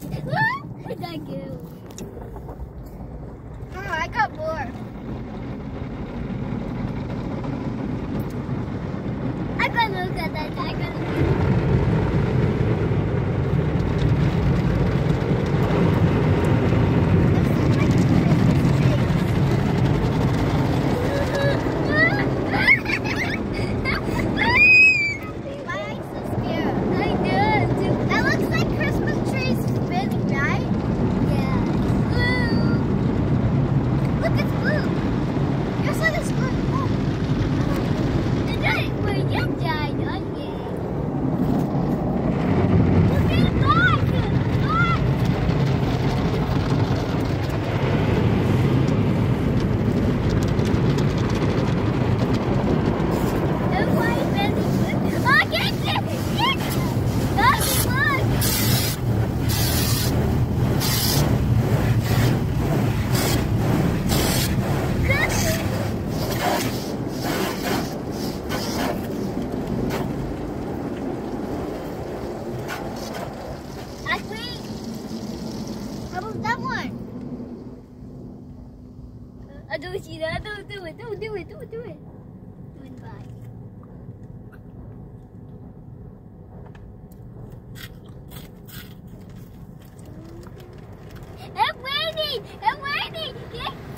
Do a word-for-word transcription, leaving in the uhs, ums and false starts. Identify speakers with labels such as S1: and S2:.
S1: Thank you.
S2: Oh, I got more.
S1: I gotta look at that. I gotta look. I don't see that. Don't do it. Don't do it. Don't do it. Do it back. I'm waiting. I'm waiting.